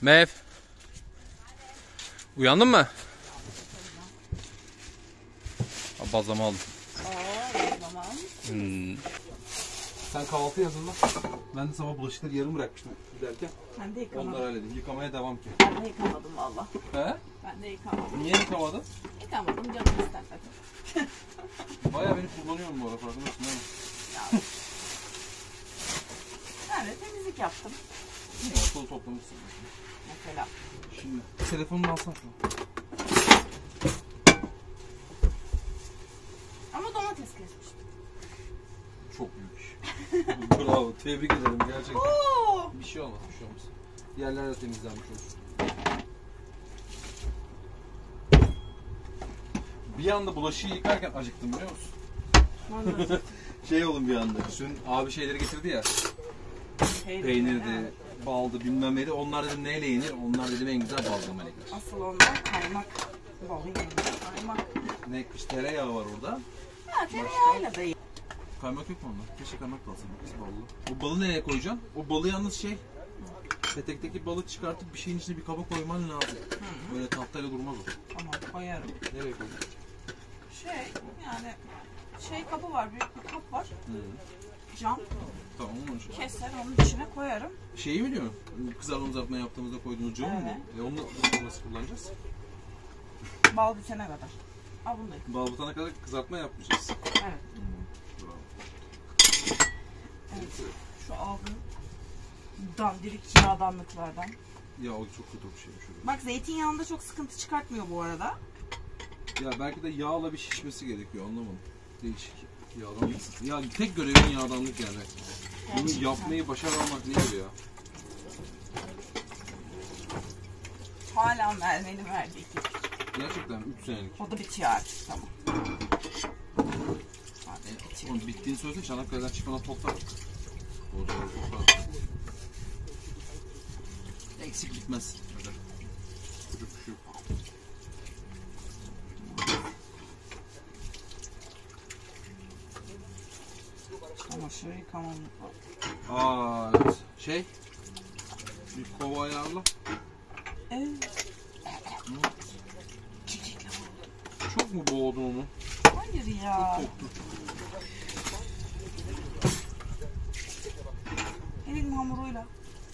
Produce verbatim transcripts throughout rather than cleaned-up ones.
Mev. Uyandın mı? Bazlama aldım. Aa, bazlama Hmm. Sen kahvaltı yazın lan. Ben de sabah bulaşıkları yarım bırakmıştım giderken. Ben de yıkamadım. Onları halledeyim. Yıkamaya devam ki. Ben de yıkamadım valla. He? Ben de yıkamadım. Niye yıkamadın? Yıkamadım, canım istemedi. Bayağı beni kullanıyorum bu ara, farkındasın değil mi? Ya. Ben de temizlik yaptım. Ortalığı toplamışsın. Mesela. Şimdi telefonunu alsana. Ama domates kesmiştim. Çok büyük iş. Bravo, tebrik ederim gerçekten. Oo! Bir şey olmaz, bir şey olmaz. Yerler de temizlenmiş olsun. Bir anda bulaşığı yıkarken acıktım biliyor musun? Manzara. Şey oldum bir anda. Dün abi şeyleri getirdi ya. Peynirdi, baldı, bilmem neydi. Onlar dedim neyle yenir? Onlar dedim en güzel bazlamayla yenir. Asıl ondan kaymak. Balı yenir. Kaymak. Ne kış tereyağı var orada. Ha, tereyağıyla da iyi. Kaymak yok mu onda? Keşke kaymak da alsam. Ballı. O balı nereye koyacaksın? O balı yalnız şey. Petekteki balık çıkartıp bir şeyin içine bir kaba koyman lazım. Hı. Böyle tahtayla durmaz o. Tamam, koyarım. Nereye koyacaksın? Şey, yani şey kabı var, büyük bir kap var. Hı. Cam. Tamam onu şey. Keser, onun içine koyarım. Şeyi mi diyorsun? Kızartma kızartma yaptığımızda koyduğunuz camı mı? Evet. E onu nasıl kullanacağız? Bal bitene kadar. Al bunu da. Bal bitene kadar kızartma yapmayacağız. Evet. Hmm. Bravo. Evet. Şu aldığım dandirik yağdanlıklardan. Ya o çok kötü bir şeymiş. Öyle. Bak zeytinyağında çok sıkıntı çıkartmıyor bu arada. Ya belki de yağla bir şişmesi gerekiyor, anlamadım. Değişik. Yağdanlık. Ya tek görevin yağdanlık yani. Bunu Gerçekten. yapmayı başaramamak nedir ya? Hala Merve'nin verdiği ki. Gerçekten üç senelik. O da bitiyor artık, tamam. Hadi bitiyor. Onun bittiğini söylesene, Çanakkale'den çıkana toplar. Orada toplar. Eksik bitmez. Hadi. Çocuk bir şey yok. Çamaşırı yıkamam. Aa evet. Şey. Bir kova ayarla. Evet. Hı? Çok mu boğdun onu? Hayır ya. Koktu. Elin hamuruyla.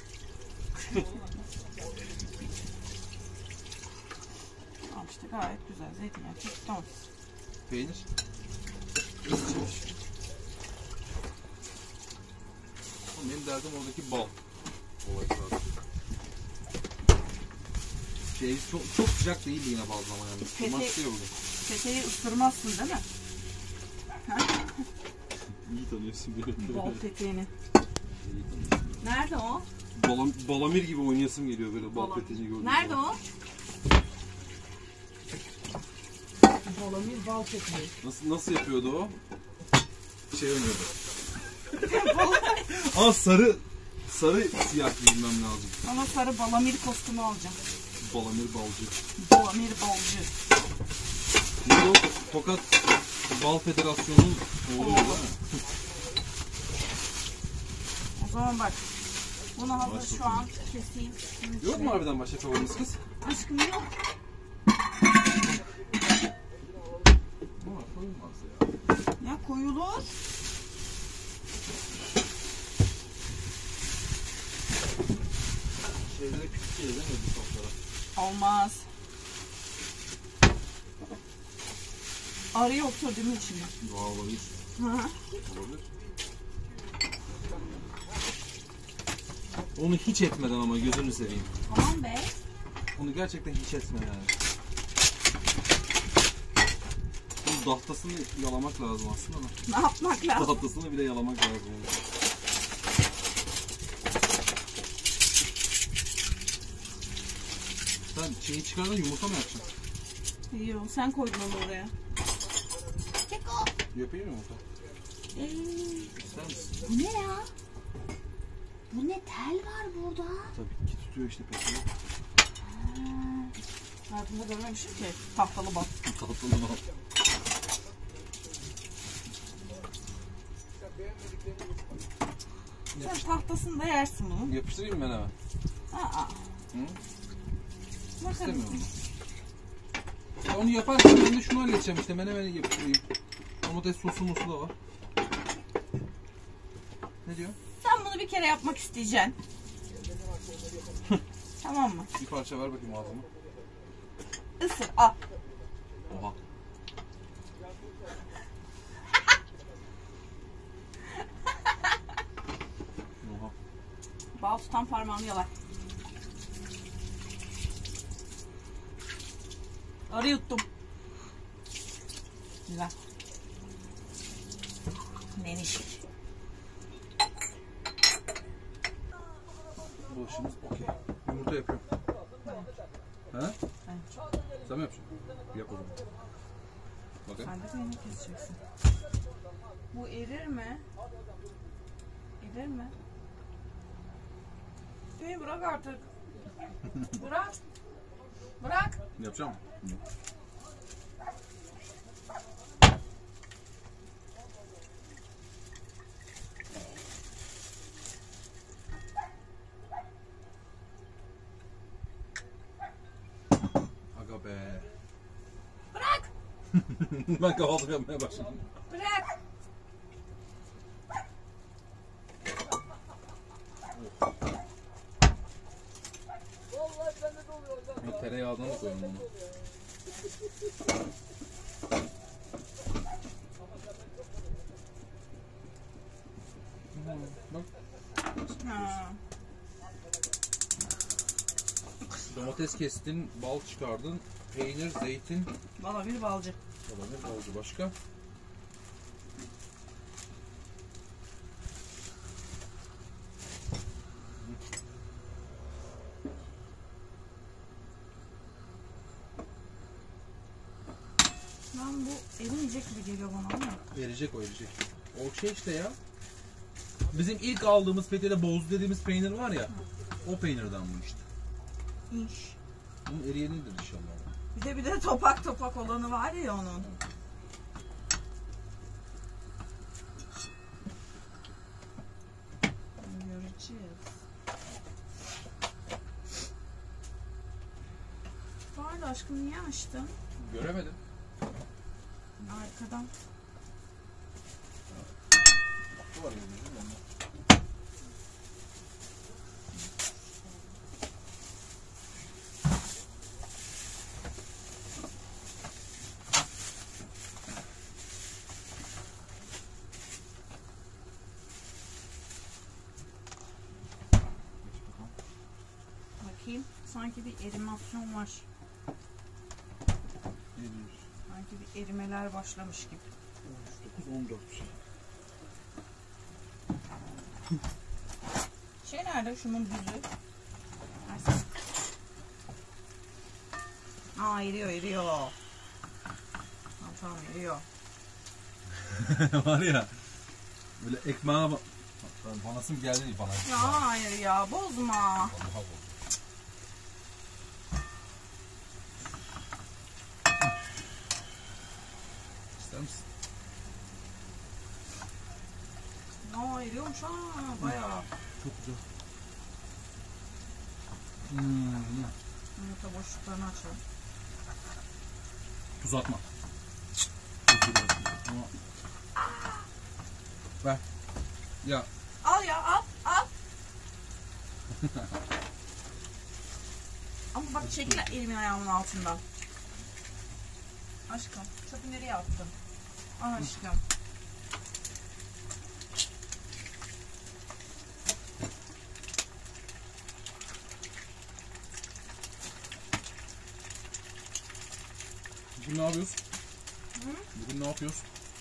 Al işte gayet güzel. Zeytinyağı, çift domates. Peynir. Benim derdim oradaki bal. Şey çok çok sıcak değildi yine bazlama yani. Isırmak Peki- şey oldu. Peteği ısırmazsın değil mi? İyi tanıyorsun beni. Bol peteğini. İyi tanıyorsun. Nerede o? Balam, balamir gibi oynayasım geliyor böyle bal Balam- peteğini gördüğüm Nerede zaman. o? Balamir bal peteği. Nasıl nasıl yapıyordu o? Şey oynuyordu. Aa sarı sarı siyah giymem lazım. Ama sarı balamir kostümü alacağım. Balamir balcı. Balamir balcı. Şimdi o Tokat Bal Federasyonu'nun oğlu değil mi? O zaman bak. Bunu hazır Başla şu an keseyim. Şunun Yok içine. mu harbiden başka favoriniz kız? Aşkım yok. Var, koyulmaz ya. Ya koyulur. Şeylere küçük şey değil mi bu toplara? Olmaz. Arı yoktur değil mi içinde? Doğa olabilir. Hı hı. Olabilir. Onu hiç etmeden ama gözünü seveyim. Tamam be. Onu gerçekten hiç etme yani. Bunun dahtasını yalamak lazım aslında ama. Ne yapmak lazım? Dahtasını bile yalamak lazım. Sen şeyi çıkardın, yumurta mı yapacaksın? Yok, sen koydun onu oraya. Keko. Yapayım mı yumurta? Ee, İster misin? bu ne ya? Bu ne, tel var burada? Tabii ki tutuyor işte peşini. Hayatımda görmemişim ki tahtalı bal. Tahtalı bal. Sen tahtasını da yersin bunu. Yapıştırayım mı ben hemen? Aa, Bakın. İstemiyorum. Ya onu yaparken ben de şunu halledeceğim işte. Menemeni yapayım. Domates sosu musu da var. Ne diyor? Sen bunu bir kere yapmak isteyeceksin. Tamam mı? Bir parça ver bakayım ağzıma. Isır, al. Oha. Oha. Bal tutan parmağını yalar. Arı yuttum. Güzel. Nenişik. Bu işimiz okey. Yumurta yapıyorum. He? Evet. Sen mi yapacaksın? Yap o zaman. Bakayım. Sen de beni keseceksin. Bu erir mi? Erir mi? Beni bırak artık. Bırak. Bırak. Yapacağım mı? Aga be. Bırak. Ben kahvaltı yapmaya başladım. Bırak. Ya tereyağından da koyalım onu. Bak. Ha. Domates kestin, bal çıkardın, peynir, zeytin, Valla bir balcı. olabilir, balcı başka. Lan bu erimeyecek gibi geliyor bana ama. Verecek o verecek. O şey işte ya. Bizim ilk aldığımız Fethiye'de boz dediğimiz peynir var ya. O peynirden bu işte. İş. Bunun eriyenidir inşallah. Bir de bir de topak topak olanı var ya onun. Göreceğiz. Vardı aşkım, niye açtın? Göremedim. Arkadan. Bu var gördüğünüz mü? Bakayım. Sanki bir erimasyon var. yedi yüz. Sanki bir erimeler başlamış gibi. on üç, dokuz, on dört. Şey nerede? Şunun düzü. Versene. Aa, eriyor eriyor. Tamam tamam, eriyor. Var ya. Böyle ekmeğe bak. Banasım geldi değil bana. Ya hayır ya, bozma. Vallahi bozdu. İster misin? Aa, eriyormuş ha bayağı. Çok güzel. Hmm. Yumurta boşluklarını açalım. Tuz atma. Ama... Ver. Ya. Al ya, al al. Ama bak çekil elimin ayağımın altından. Aşkım, çöpü nereye attın? Al aşkım. Bugün ne yapıyoruz? Hı? Bugün ne yapıyoruz?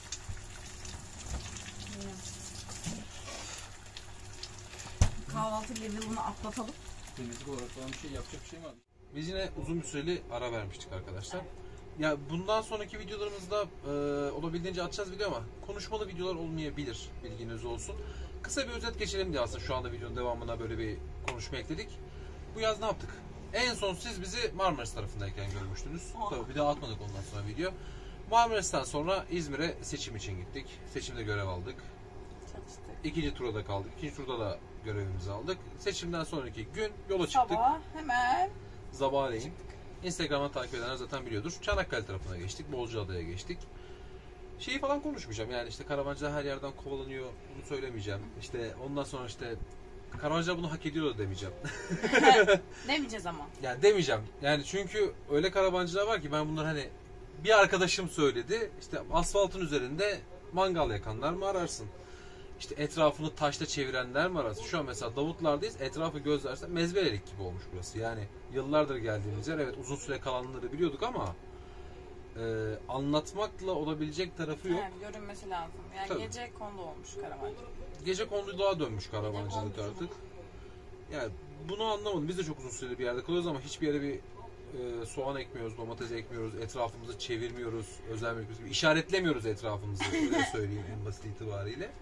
Kahvaltı level'ını atlatalım. Temizlik olarak falan bir şey yapacak bir şey mi var? Biz yine uzun bir süreli ara vermiştik arkadaşlar. Ya bundan sonraki videolarımızda e, olabildiğince atacağız video ama konuşmalı videolar olmayabilir, bilginiz olsun. Kısa bir özet geçelim diye aslında şu anda videonun devamına böyle bir konuşma ekledik. Bu yaz ne yaptık? En son siz bizi Marmaris tarafındayken görmüştünüz. Oh. Tabii bir daha atmadık ondan sonra video. Marmaris'ten sonra İzmir'e seçim için gittik. Seçimde görev aldık. çalıştık. İkinci tura da kaldık. İkinci turda da görevimizi aldık. Seçimden sonraki gün yola çıktık. Sabah hemen Sabahleyin. Instagram'dan takip edenler zaten biliyordur. Çanakkale tarafına geçtik. Bozcaada'ya geçtik. Şeyi falan konuşmayacağım. Yani işte karavancılar her yerden kovalanıyor. Bunu söylemeyeceğim. İşte ondan sonra işte karavancılar bunu hak ediyor da demeyeceğim. demeyeceğiz ama. Yani demeyeceğim. Yani çünkü öyle karavancılar var ki ben bunları hani bir arkadaşım söyledi. İşte asfaltın üzerinde mangal yakanlar mı ararsın? İşte etrafını taşla çevirenler mi ararsın? Şu an mesela Davutlar'dayız. Etrafı gözlersen mezbelelik gibi olmuş burası. Yani yıllardır geldiğimiz yer. Evet uzun süre kalanları biliyorduk ama e, anlatmakla olabilecek tarafı yok. Yani görünmesi lazım. Yani Tabii. gece kondu olmuş karavancı. Gece konduluğa dönmüş karavancılık konduculuk. artık. Yani bunu anlamadım. Biz de çok uzun süreli bir yerde kalıyoruz ama hiçbir yere bir e, soğan ekmiyoruz, domates ekmiyoruz, etrafımızı çevirmiyoruz, özel mülkümüzü işaretlemiyoruz etrafımızı. Öyle söyleyeyim en basit itibariyle.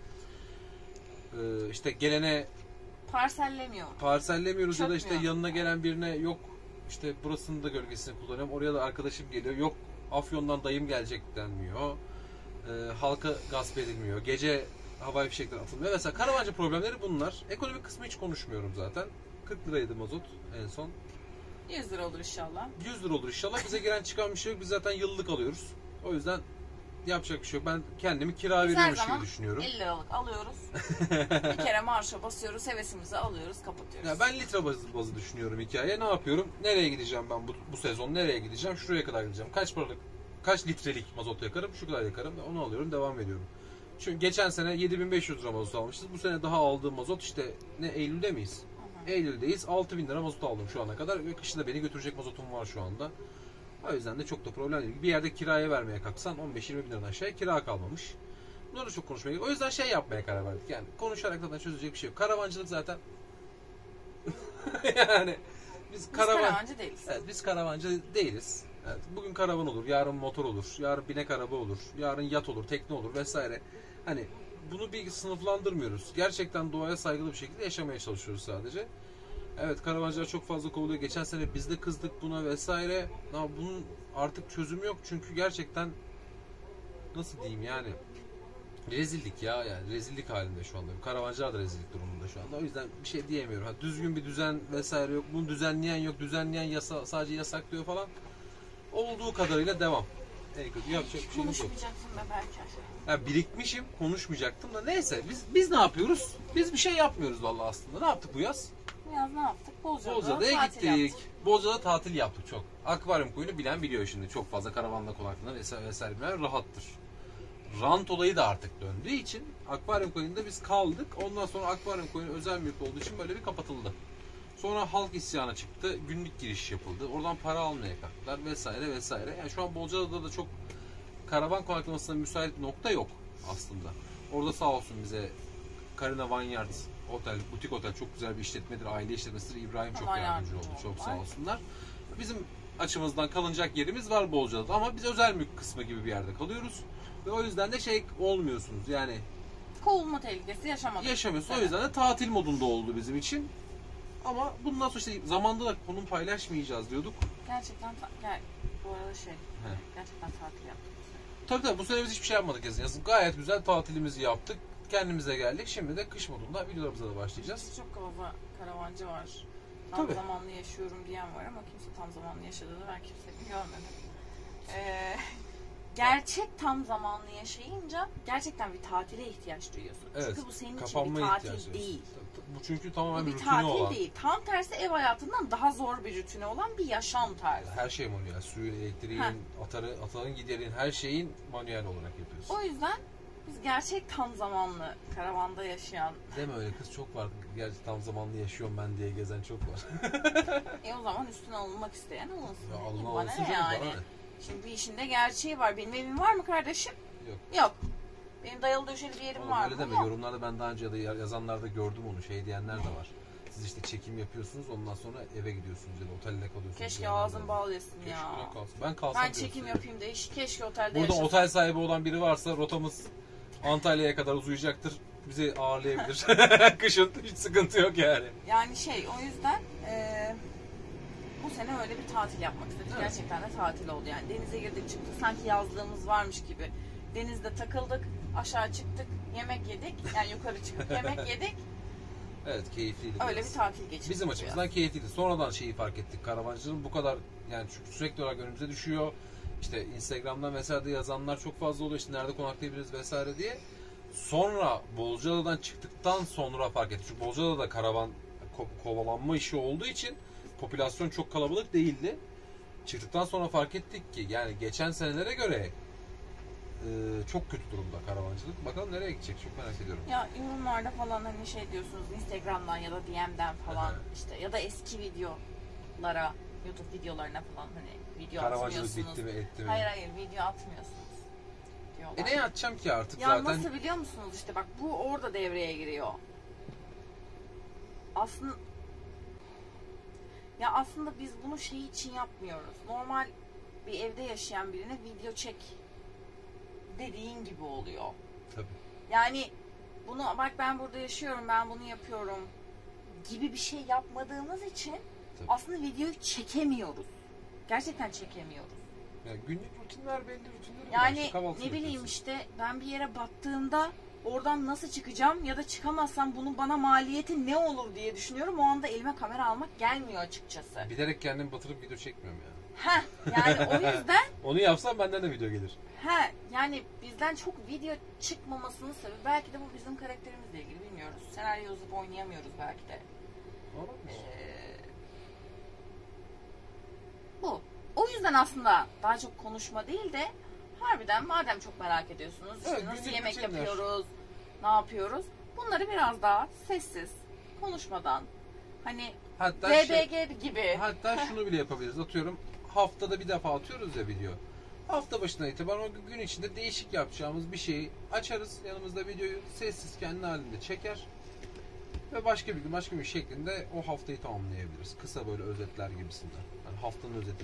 E, işte gelene Parsellemiyor. parsellemiyoruz ya da işte Çökmüyor. yanına gelen birine yok işte burasının da gölgesini kullanıyorum. Oraya da arkadaşım geliyor. Yok Afyon'dan dayım gelecek denmiyor. E, halka gasp edilmiyor. Gece havai fişekler atılmıyor. Mesela karavancı problemleri bunlar. Ekonomik kısmı hiç konuşmuyorum zaten. kırk liraydı mazot en son. yüz lira olur inşallah. yüz lira olur inşallah. Bize giren çıkan bir şey yok. Biz zaten yıllık alıyoruz. O yüzden yapacak bir şey yok. Ben kendimi kira Biz her veriyormuş zaman gibi düşünüyorum. elli liralık alıyoruz. Bir kere marşa basıyoruz, hevesimizi alıyoruz, kapatıyoruz. Ya ben litre bazı, bazı düşünüyorum hikaye. Ne yapıyorum? Nereye gideceğim ben bu, bu sezon? Nereye gideceğim? Şuraya kadar gideceğim. Kaç paralık, kaç litrelik mazot yakarım? Şu kadar yakarım. Onu alıyorum, devam ediyorum. Çünkü geçen sene yedi bin beş yüz lira mazot almışız. Bu sene daha aldığım mazot işte ne Eylül'de miyiz? Hı hı. Eylül'deyiz. altı bin lira mazot aldım şu ana kadar ve kışın da beni götürecek mazotum var şu anda. O yüzden de çok da problem değil. Bir yerde kiraya vermeye kalksan on beş yirmi bin liradan aşağıya kira kalmamış. Bunları çok konuşmaya gerek. O yüzden şey yapmaya karar verdik. Yani konuşarak zaten çözülecek bir şey yok. Karavancılık zaten yani biz, Biz karavan... karavancı değiliz. Evet, biz karavancı değiliz. Evet, bugün karavan olur, yarın motor olur, yarın binek araba olur, yarın yat olur, tekne olur vesaire. Hani bunu bir sınıflandırmıyoruz. Gerçekten doğaya saygılı bir şekilde yaşamaya çalışıyoruz sadece. Evet karavancılar çok fazla kovuluyor. Geçen sene biz de kızdık buna vesaire. Ama bunun artık çözümü yok çünkü gerçekten nasıl diyeyim yani rezillik ya yani rezillik halinde şu anda. Karavancılar da rezillik durumunda şu anda. O yüzden bir şey diyemiyorum. Ha, düzgün bir düzen vesaire yok. Bunu düzenleyen yok. Düzenleyen yasa sadece yasaklıyor falan. Olduğu kadarıyla devam. En kötü yapacak bir şeyimiz yok. Konuşmayacaksın be Berker. Ya birikmişim, konuşmayacaktım da neyse biz biz ne yapıyoruz? Biz bir şey yapmıyoruz vallahi aslında. Ne yaptık bu yaz? Bu yaz ne yaptık? Bozcaada'da Bozcaada'ya tatil gittik. yaptık. Bozcaada tatil yaptık çok. Akvaryum koyunu bilen biliyor şimdi. Çok fazla karavanla konaklanan vesaire vesaire bilen rahattır. Rant olayı da artık döndüğü için akvaryum koyunda biz kaldık. Ondan sonra akvaryum koyunu özel mülk olduğu için böyle bir kapatıldı. Sonra halk isyana çıktı. Günlük giriş yapıldı. Oradan para almaya kalktılar vesaire vesaire. Yani şu an Bozcaada'da da çok karavan konaklamasına müsait bir nokta yok aslında. Orada sağ olsun bize Carina Vineyard Otel, butik otel çok güzel bir işletmedir. Aile işletmesidir. İbrahim çok Allah yardımcı yardımcı oldu. Çok oldular. sağ olsunlar. Bizim açımızdan kalınacak yerimiz var Bozcaada'da ama biz özel mülk kısmı gibi bir yerde kalıyoruz. Ve o yüzden de şey olmuyorsunuz yani Kovulma tehlikesi yaşamadık. yaşamıyorsun. O Evet. yüzden de tatil modunda oldu bizim için. Ama bundan sonra işte zamanda da konum paylaşmayacağız diyorduk. Gerçekten ta- gel bu arada şey gerçekten tatil yaptık. Tabii tabii bu sene biz hiçbir şey yapmadık yazın. Yazın gayet güzel tatilimizi yaptık. Kendimize geldik. Şimdi de kış modunda videolarımıza da başlayacağız. Çok fazla karavancı var. Tam Tabii. zamanlı yaşıyorum diyen var ama kimse tam zamanlı yaşadığını ben kimsenin görmedim. Ee, gerçek tam zamanlı yaşayınca gerçekten bir tatile ihtiyaç duyuyorsun. Evet, Çünkü bu senin için kapanma bir tatil ihtiyacı değil. Bu çünkü tamamen Bu bir rutini tatil olan. değil. Tam tersi ev hayatından daha zor bir rutini olan bir yaşam tarzı. Her şey manuel. Suyun, elektriğin, Heh. atarı, atarın giderin her şeyin manuel olarak yapıyorsun. O yüzden biz gerçek tam zamanlı karavanda yaşayan Deme öyle kız çok var. Gerçi tam zamanlı yaşıyorum ben diye gezen çok var. e o zaman üstüne alınmak isteyen alınsın. Ya Ne alın diyeyim, bana alınsın ne canım yani? bana ne? Şimdi bir işinde gerçeği var. Benim evim var mı kardeşim? Yok. Yok. Benim dayalı döşeli bir yerim Oğlum var öyle mı? deme. Yok. Yorumlarda ben daha önce ya da yazanlarda gördüm onu. Şey diyenler de var. Siz işte çekim yapıyorsunuz ondan sonra eve gidiyorsunuz ya da otelde kalıyorsunuz. Keşke diyenler de ağzım var. bal yesin Keşke ya. öyle kalsın. Ben kalsam Ben diyorum çekim size. yapayım da iş keşke otelde Burada yaşasam. otel sahibi olan biri varsa rotamız Antalya'ya kadar uzayacaktır. Bizi ağırlayabilir. Kışın hiç sıkıntı yok yani. Yani şey o yüzden eee, bu sene öyle bir tatil yapmak istedik. Evet. Gerçekten de tatil oldu yani. Denize girdik çıktık sanki yazlığımız varmış gibi. Denizde takıldık. Aşağı çıktık, yemek yedik. Yani yukarı çıkıp yemek yedik. Evet, keyifliydi. Öyle biraz. bir tatil geçirdik. Bizim açımızdan biraz. keyifliydi. Sonradan şeyi fark ettik. Karavancılığın bu kadar, yani çünkü sürekli olarak önümüze düşüyor. İşte Instagram'dan vesaire yazanlar çok fazla oluyor. İşte nerede konaklayabiliriz vesaire diye. Sonra Bozcaada'dan çıktıktan sonra fark ettik. Çünkü Bozcaada'da karavan ko- kovalanma işi olduğu için popülasyon çok kalabalık değildi. Çıktıktan sonra fark ettik ki yani geçen senelere göre e, çok kötü durumda karavancılık. Bakalım nereye gidecek, çok merak ediyorum. Ya yorumlarda falan hani şey diyorsunuz Instagram'dan ya da D M'den falan işte ya da eski videolara, YouTube videolarına falan hani video Karavancılık atmıyorsunuz. bitti mi, etti mi? Hayır hayır video atmıyorsunuz diyorlar. E ne atacağım ki artık Ya zaten? nasıl biliyor musunuz işte bak bu orada devreye giriyor. Aslında ya aslında biz bunu şey için yapmıyoruz. Normal bir evde yaşayan birine video çek dediğin gibi oluyor. Tabii. Yani bunu bak ben burada yaşıyorum, ben bunu yapıyorum gibi bir şey yapmadığımız için Tabii. aslında videoyu çekemiyoruz. Gerçekten çekemiyoruz. Yani günlük rutinler, belli rutinler var. Yani İşte kahvaltı ne bileyim yapıyorsun. işte ben bir yere battığımda oradan nasıl çıkacağım ya da çıkamazsam bunun bana maliyeti ne olur diye düşünüyorum. O anda elime kamera almak gelmiyor açıkçası. Bilerek kendimi batırıp video çekmiyorum yani. Heh, yani o yüzden Onu yapsam benden de video gelir. he, yani bizden çok video çıkmamasının sebebi belki de bu bizim karakterimizle ilgili bilmiyoruz. Senaryo yazıp oynayamıyoruz belki de. Olabilir. Ee, bu. O yüzden aslında daha çok konuşma değil de harbiden madem çok merak ediyorsunuz işte Evet, nasıl günlük yemek rutinler. yapıyoruz, ne yapıyoruz? Bunları biraz daha sessiz, konuşmadan hani Hatta B B şey, G gibi. hatta şunu bile yapabiliriz. Atıyorum haftada bir defa atıyoruz ya video. Hafta başına itibaren o gün içinde değişik yapacağımız bir şeyi açarız. Yanımızda videoyu sessiz kendi halinde çeker. Ve başka bir gün başka bir gün şeklinde o haftayı tamamlayabiliriz. Kısa böyle özetler gibisinden. Yani haftanın özeti.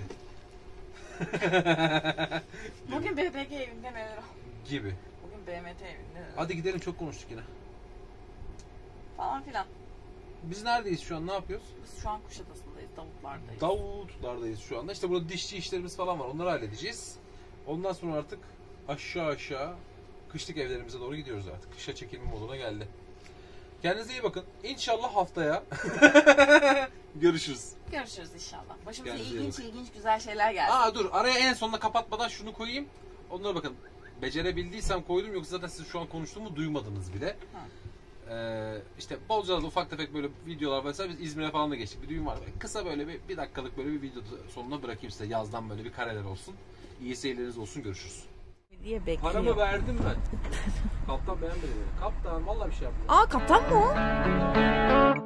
Bugün B B G evinde neler oldu? Gibi. Bugün B M T evinde neler oldu? Hadi gidelim, çok konuştuk yine. Falan filan. Biz neredeyiz şu an, ne yapıyoruz? Biz şu an Kuşadası'ndayız, Davutlar'dayız. Davutlar'dayız şu anda. İşte burada dişçi işlerimiz falan var. Onları halledeceğiz. Ondan sonra artık aşağı aşağı kışlık evlerimize doğru gidiyoruz artık. Kışa çekilme moduna geldi. Kendinize iyi bakın. İnşallah haftaya görüşürüz. Görüşürüz inşallah. Başımıza Kendinize iyi ilginç bakın. ilginç güzel şeyler gelsin. Aa dur, araya en sonunda kapatmadan şunu koyayım. Onlara bakın. Becerebildiysem koydum, yoksa zaten siz şu an konuştuğumu duymadınız bile. Ee, işte Bozcaada'da ufak tefek böyle videolar vesaire, biz İzmir'e falan da geçtik. Bir düğün var. Böyle kısa böyle bir, bir dakikalık böyle bir video sonuna bırakayım size. Yazdan böyle bir kareler olsun. İyi seyirleriniz olsun. Görüşürüz. Diye bekliyor. Paramı verdim ben. Kaptan beğenmedi beni. Kaptan vallahi bir şey yapmıyor. Aa kaptan mı o?